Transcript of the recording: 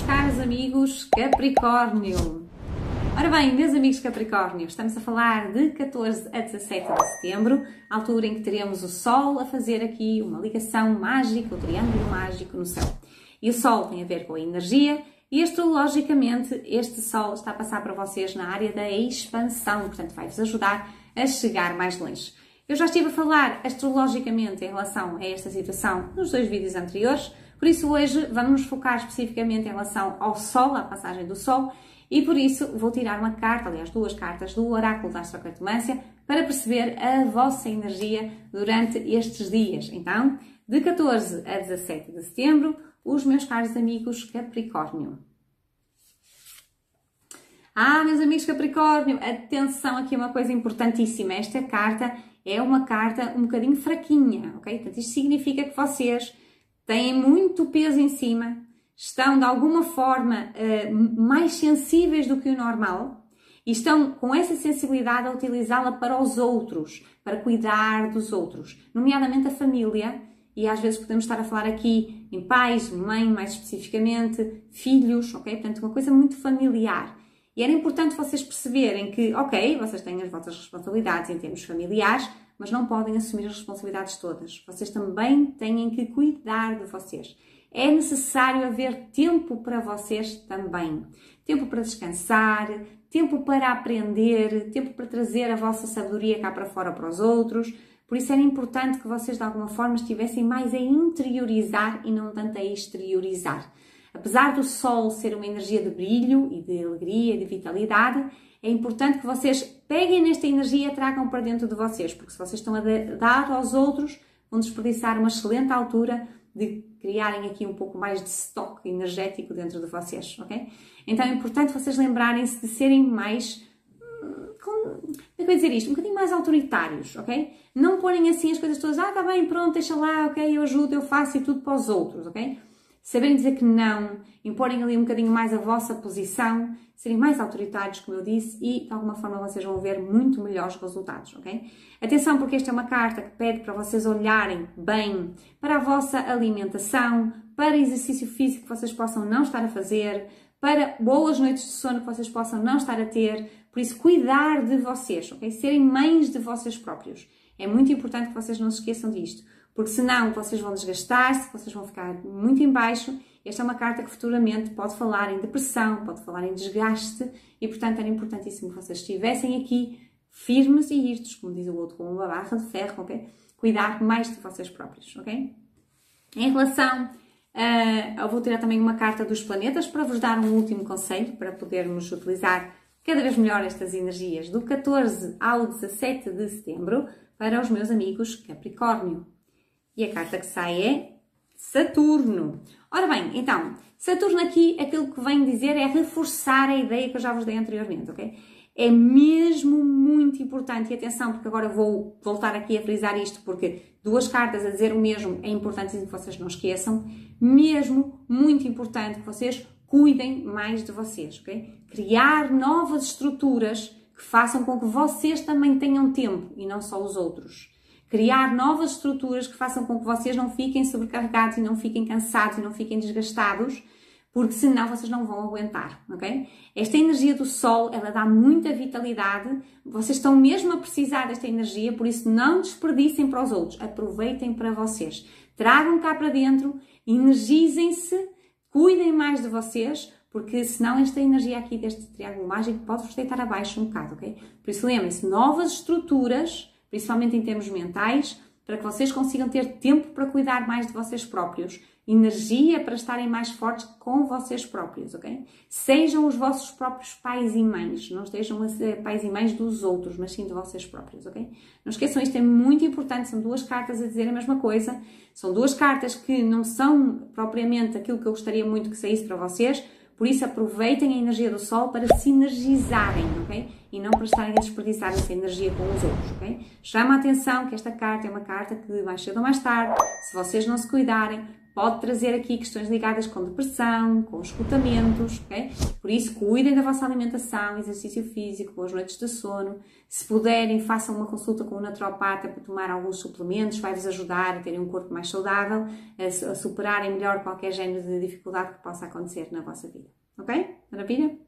caros amigos Capricórnio. Ora bem, meus amigos Capricórnio, estamos a falar de 14 a 17 de setembro, altura em que teremos o Sol a fazer aqui uma ligação mágica, o triângulo mágico no céu. E o Sol tem a ver com a energia e astrologicamente este Sol está a passar para vocês na área da expansão, portanto vai-vos ajudar a chegar mais longe. Eu já estive a falar astrologicamente em relação a esta situação nos dois vídeos anteriores, por isso hoje vamos nos focar especificamente em relação ao Sol, à passagem do Sol, e por isso vou tirar uma carta, aliás duas cartas do Oráculo da Astrocartomância para perceber a vossa energia durante estes dias. Então, de 14 a 17 de setembro, os meus caros amigos Capricórnio. Meus amigos Capricórnio, atenção aqui a uma coisa importantíssima. Esta carta é uma carta um bocadinho fraquinha, ok? Portanto, isto significa que vocês têm muito peso em cima, estão de alguma forma mais sensíveis do que o normal e estão com essa sensibilidade a utilizá-la para os outros, para cuidar dos outros, nomeadamente a família, e às vezes podemos estar a falar aqui em pais, mãe, mais especificamente, filhos, ok? Portanto, uma coisa muito familiar. E era importante vocês perceberem que, ok, vocês têm as vossas responsabilidades em termos familiares, mas não podem assumir as responsabilidades todas. Vocês também têm que cuidar de vocês. É necessário haver tempo para vocês também. Tempo para descansar, tempo para aprender, tempo para trazer a vossa sabedoria cá para fora para os outros. Por isso era importante que vocês de alguma forma estivessem mais a interiorizar e não tanto a exteriorizar. Apesar do Sol ser uma energia de brilho e de alegria e de vitalidade, é importante que vocês peguem nesta energia e a tragam para dentro de vocês, porque se vocês estão a dar aos outros, vão desperdiçar uma excelente altura de criarem aqui um pouco mais de estoque energético dentro de vocês, ok? Então é importante vocês lembrarem-se de serem mais, como é que eu vou dizer isto? Um bocadinho mais autoritários, ok? Não porem assim as coisas todas, está bem, pronto, deixa lá, ok, eu ajudo, eu faço e tudo para os outros, ok? Saberem dizer que não, imporem ali um bocadinho mais a vossa posição, serem mais autoritários, como eu disse, e de alguma forma vocês vão ver muito melhores resultados, ok? Atenção, porque esta é uma carta que pede para vocês olharem bem para a vossa alimentação, para exercício físico que vocês possam não estar a fazer, para boas noites de sono que vocês possam não estar a ter, por isso cuidar de vocês, ok? Serem mães de vocês próprios. É muito importante que vocês não se esqueçam disto, porque senão vocês vão desgastar-se, vocês vão ficar muito em baixo. Esta é uma carta que futuramente pode falar em depressão, pode falar em desgaste e, portanto, era importantíssimo que vocês estivessem aqui firmes e irtos, como diz o outro, com uma barra de ferro, ok? Cuidar mais de vocês próprios, ok? Em relação, eu vou tirar também uma carta dos planetas para vos dar um último conselho para podermos utilizar cada vez melhor estas energias do 14 ao 17 de setembro para os meus amigos Capricórnio. E a carta que sai é Saturno. Ora bem, então, Saturno aqui, aquilo que vem dizer é reforçar a ideia que eu já vos dei anteriormente, ok? É mesmo muito importante, e atenção, porque agora vou voltar aqui a frisar isto, porque duas cartas a dizer o mesmo é importante que vocês não esqueçam, mesmo muito importante que vocês cuidem mais de vocês, ok? Criar novas estruturas que façam com que vocês também tenham tempo e não só os outros. Criar novas estruturas que façam com que vocês não fiquem sobrecarregados e não fiquem cansados e não fiquem desgastados, porque senão vocês não vão aguentar, ok? Esta energia do Sol, ela dá muita vitalidade, vocês estão mesmo a precisar desta energia, por isso não desperdicem para os outros, aproveitem para vocês. Tragam cá para dentro, energizem-se, cuidem mais de vocês, porque senão esta energia aqui deste triângulo mágico pode-vos deitar abaixo um bocado, ok? Por isso lembrem-se, novas estruturas, principalmente em termos mentais, para que vocês consigam ter tempo para cuidar mais de vocês próprios, energia para estarem mais fortes com vocês próprios, ok? Sejam os vossos próprios pais e mães, não estejam a ser pais e mães dos outros, mas sim de vocês próprios, ok? Não esqueçam, isto é muito importante, são duas cartas a dizer a mesma coisa, são duas cartas que não são propriamente aquilo que eu gostaria muito que saísse para vocês, por isso aproveitem a energia do Sol para sinergizarem, ok? E não para estarem a desperdiçar essa energia com os outros, ok? Chama a atenção que esta carta é uma carta que mais cedo ou mais tarde, se vocês não se cuidarem, pode trazer aqui questões ligadas com depressão, com esgotamentos, ok? Por isso, cuidem da vossa alimentação, exercício físico, boas noites de sono. Se puderem, façam uma consulta com um naturopata para tomar alguns suplementos, vai-vos ajudar a terem um corpo mais saudável, a superarem melhor qualquer género de dificuldade que possa acontecer na vossa vida, ok? Maravilha?